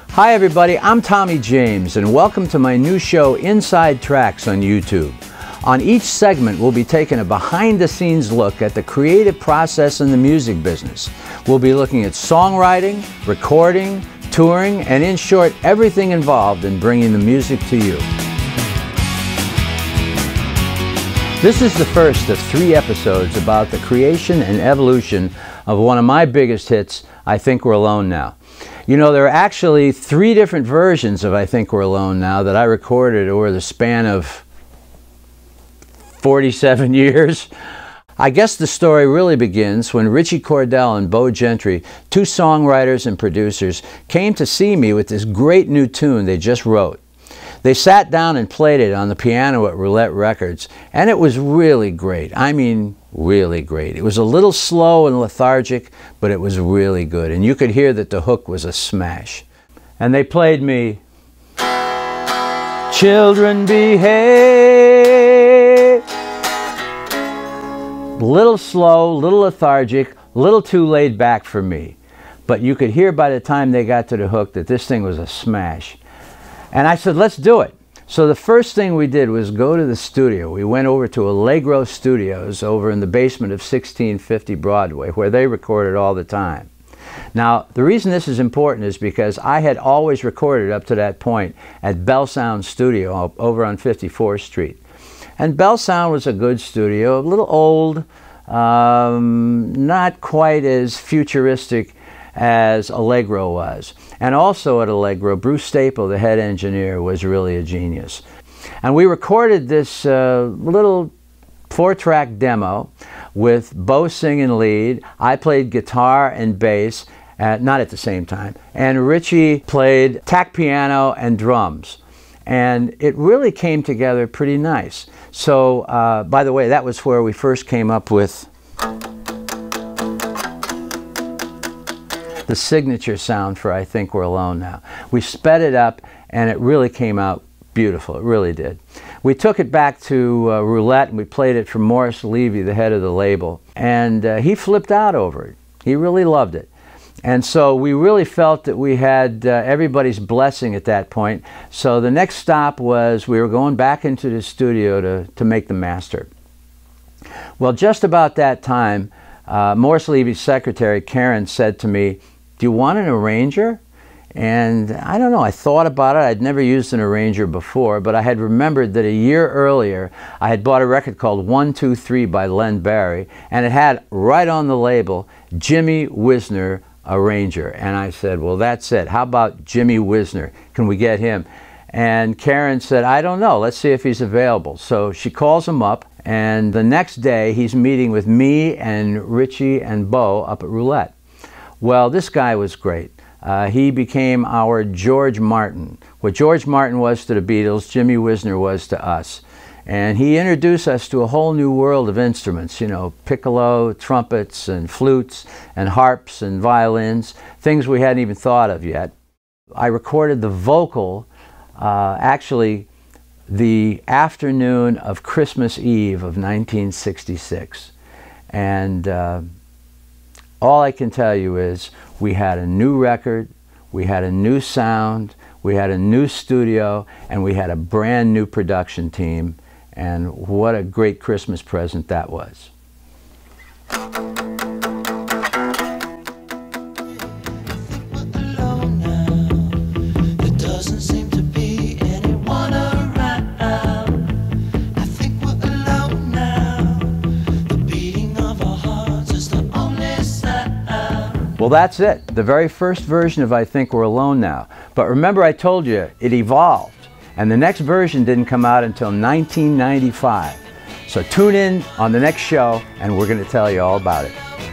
Hi everybody, I'm Tommy James and welcome to my new show Inside Tracks on YouTube. On each segment we'll be taking a behind-the-scenes look at the creative process in the music business. We'll be looking at songwriting, recording, touring, and in short, everything involved in bringing the music to you. This is the first of 3 episodes about the creation and evolution of one of my biggest hits, I Think We're Alone Now. You know, there are actually 3 different versions of I Think We're Alone Now that I recorded over the span of 47 years. I guess the story really begins when Richie Cordell and Bo Gentry, 2 songwriters and producers, came to see me with this great new tune they just wrote. They sat down and played it on the piano at Roulette Records, and it was really great. I mean, really great. It was a little slow and lethargic, but it was really good, and you could hear that the hook was a smash. And they played me, "Children Behave." Little slow, little lethargic, little too laid back for me, but you could hear by the time they got to the hook that this thing was a smash. And I said, let's do it. So the first thing we did was go to the studio. We went over to Allegro Studios over in the basement of 1650 Broadway, where they recorded all the time. Now, the reason this is important is because I had always recorded up to that point at Bell Sound Studio over on 54th Street. And Bell Sound was a good studio, a little old, not quite as futuristic as Allegro was. And also at Allegro, Bruce Staple, the head engineer, was really a genius. And we recorded this little 4-track demo with Bo singing lead. I played guitar and bass, not at the same time, and Richie played tack piano and drums. And it really came together pretty nice. So, by the way, that was where we first came up with the signature sound for I Think We're Alone Now. We sped it up and it really came out beautiful. It really did. We took it back to Roulette and we played it for Morris Levy, the head of the label, and he flipped out over it. He really loved it. And so we really felt that we had everybody's blessing at that point. So the next stop was we were going back into the studio to make the master. Well, just about that time, Morris Levy's secretary, Karen, said to me, "Do you want an arranger?" And I don't know, I thought about it. I'd never used an arranger before, but I had remembered that a year earlier I had bought a record called 1, 2, 3 by Len Barry, and it had right on the label, Jimmy Wisner Arranger. And I said, well, that's it. How about Jimmy Wisner? Can we get him? And Karen said, I don't know. Let's see if he's available. So she calls him up, and the next day he's meeting with me and Richie and Bo up at Roulette. Well, this guy was great. He became our George Martin. What George Martin was to the Beatles, Jimmy Wisner was to us. And he introduced us to a whole new world of instruments, you know, piccolo, trumpets, and flutes, and harps, and violins, things we hadn't even thought of yet. I recorded the vocal, actually, the afternoon of Christmas Eve of 1966. And all I can tell you is we had a new record, we had a new sound, we had a new studio, and we had a brand new production team. And what a great Christmas present that was. Well, that's it. The very first version of I Think We're Alone Now. But remember I told you, it evolved. And the next version didn't come out until 1995. So tune in on the next show and we're going to tell you all about it.